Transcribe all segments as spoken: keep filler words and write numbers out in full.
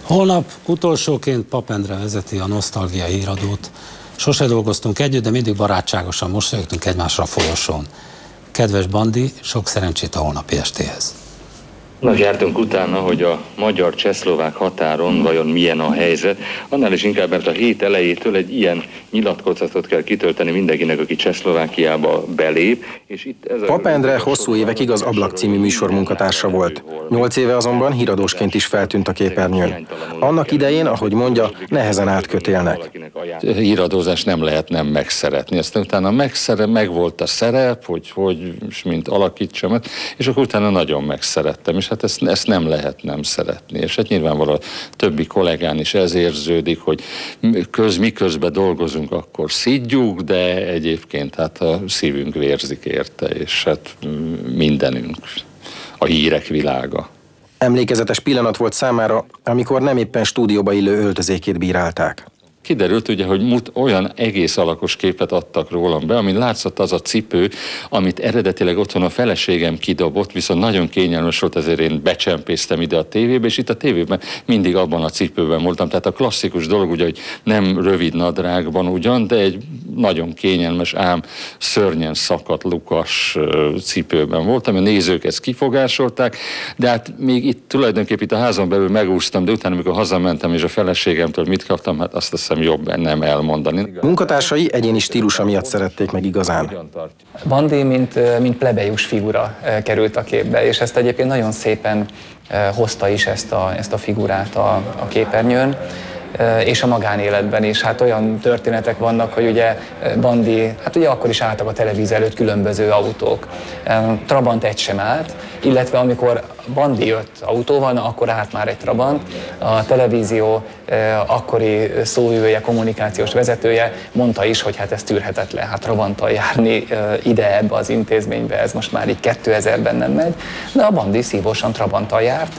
Holnap utolsóként Pap Endre vezeti a Nosztalgia híradót. Sose dolgoztunk együtt, de mindig barátságosan mosolyogtunk egymásra a folyosón. Kedves Bandi, sok szerencsét a holnapi estéhez. Annak jártunk utána, hogy a magyar-csehszlovák határon vajon milyen a helyzet. Annál is inkább, mert a hét elejétől egy ilyen nyilatkozatot kell kitölteni mindenkinek, aki Csehszlovákiába belép. És itt ez Pap Endre hosszú évekig az Ablak című műsor munkatársa volt. Nyolc éve azonban híradósként is feltűnt a képernyőn. Annak idején, ahogy mondja, nehezen átkötélnek. Híradózás nem lehet nem megszeretni. Aztán utána megszere, meg volt a szerep, hogy hogy mint alakítsam, és akkor utána nagyon megszerettem. És hát ezt, ezt nem lehet nem szeretni. És hát nyilvánvalóan többi kollégán is ez érződik, hogy köz, miközben dolgozunk, akkor szidjuk, de egyébként hát a szívünk vérzik érte, és hát mindenünk, a hírek világa. Emlékezetes pillanat volt számára, amikor nem éppen stúdióba illő öltözékét bírálták. Kiderült ugye, hogy mut, olyan egész alakos képet adtak rólam be, amin látszott az a cipő, amit eredetileg otthon a feleségem kidobott, viszont nagyon kényelmes volt, ezért én becsempésztem ide a tévébe, és itt a tévében mindig abban a cipőben voltam. Tehát a klasszikus dolog ugye, hogy nem rövid nadrágban ugyan, de egy nagyon kényelmes, ám szörnyen szakadt lukas cipőben voltam. A nézők ezt kifogásolták, de hát még itt tulajdonképpen itt a házon belül megúsztam, de utána, amikor hazamentem és a feleségemtől mit kaptam, hát azt hiszem jobb nem elmondani. Munkatársai egyéni stílusa miatt szerették meg igazán. Bandi, mint, mint plebejus figura került a képbe, és ezt egyébként nagyon szépen hozta is ezt a, ezt a figurát a, a képernyőn, és a magánéletben is. Hát olyan történetek vannak, hogy ugye Bandi, hát ugye akkor is álltak a televízió előtt különböző autók. Trabant egy sem állt, illetve amikor Bandi jött autóval, akkor állt már egy Trabant. A televízió akkori szóvivője, kommunikációs vezetője mondta is, hogy hát ez tűrhetetlen, hát Trabanttal járni ide ebbe az intézménybe, ez most már így kétezerben nem megy, de a Bandi szívósan Trabanttal járt,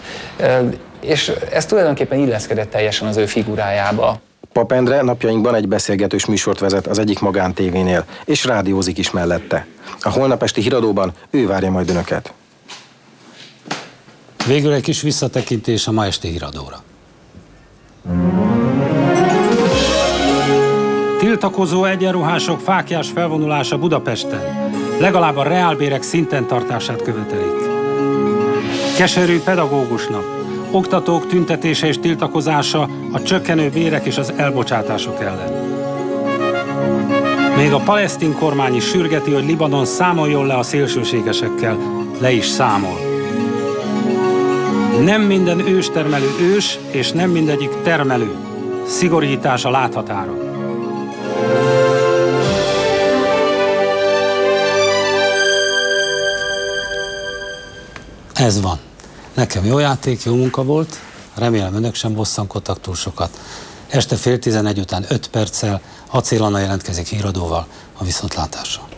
és ez tulajdonképpen illeszkedett teljesen az ő figurájába. Pap Endre napjainkban egy beszélgetős műsort vezet az egyik magántévénél, és rádiózik is mellette. A holnap esti híradóban ő várja majd önöket. Végül egy kis visszatekintés a ma esti híradóra. Tiltakozó egyenruhások fáklyás felvonulása Budapesten. Legalább a reálbérek szinten tartását követelik. Keserű pedagógus nap. Oktatók tüntetése és tiltakozása a csökkenő bérek és az elbocsátások ellen. Még a palesztin kormány is sürgeti, hogy Libanon számoljon le a szélsőségesekkel. Le is számol. Nem minden őstermelő ős, és nem mindegyik termelő. Szigorítás a láthatára. Ez van. Nekem jó játék, jó munka volt, remélem önök sem bosszankodtak túl sokat. Este fél tizenegy után öt perccel Acél Anna jelentkezik híradóval a viszontlátásra.